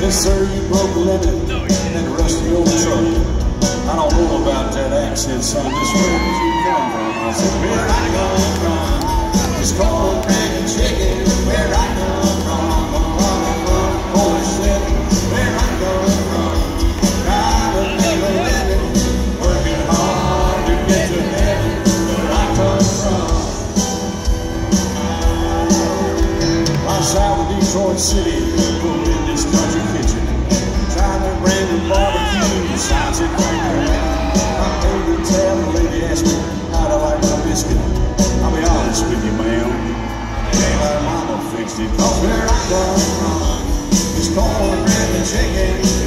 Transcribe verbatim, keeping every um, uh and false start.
Yes, sir, you broke a living in that rusty old truck. I don't know about that accent, son. Just where did you come from? I said, where I come from, it's cornbread and chicken. Where I come from, oh shit, where I come from, driving and living, working hard to get to heaven. Where I come from, right south of Detroit City, in this country kitchen, trying to bring the barbecue, sounds it right there. I paid the tab, the lady asked me how to like my biscuit. I'll be honest with you, ma'am, ain't like mama fixed it. Cause where I come from, it's cornbread and chicken.